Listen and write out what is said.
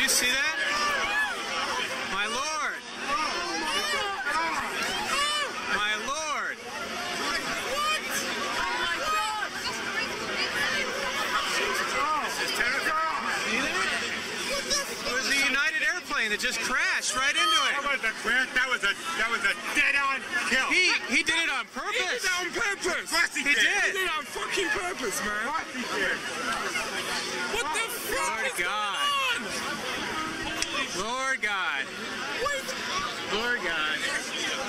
you see that? My Lord. My Lord. It was a United airplane that just crashed right into it. That was a crash. That was a dead-on kill. He did it on purpose. He did it on purpose. He did. He did it on fucking purpose, man. What the fuck Lord is God. going on? Lord God. Wait. Lord God.